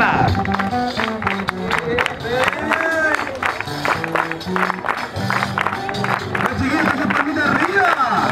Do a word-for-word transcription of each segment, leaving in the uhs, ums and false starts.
Palmas. Los chiquitos se palmita arriba.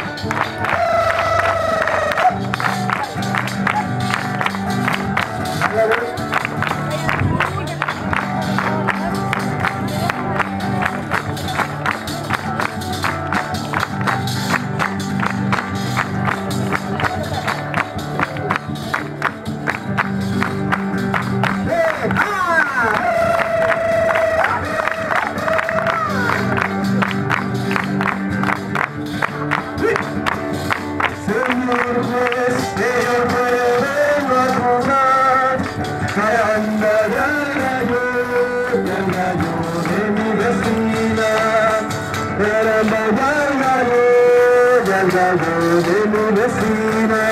Señor juez, señor juez, vengo a jugar. Caramba, ya el gallo, ya el gallo de mi vecina. Caramba, ya el gallo, ya el gallo de mi vecina.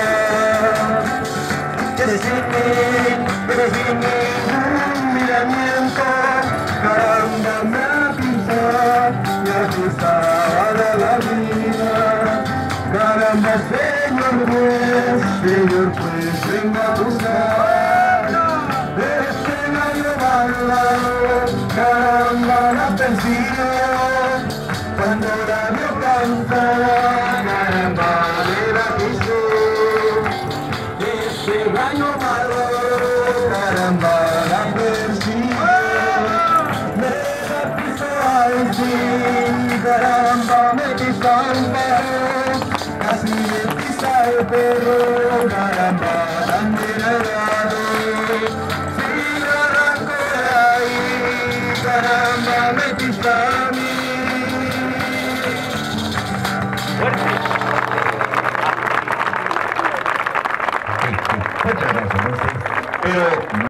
Que sin mí, que sin ningún miramiento, caramba, me ha pisado, me ha pisado de la vida. Caramba, señor juez, señor juez, venga a buscar este gallo malo, caramba, la persigue cuando la vio cantar, caramba, le la quiso. Este gallo malo, caramba, la persigue, me la pisó al fin, caramba, me pisó al perro. Así me pisa el perro, caramba, tan denegado. Si lo arranco de ahí, caramba, me pisa a mí. Muchas gracias, pero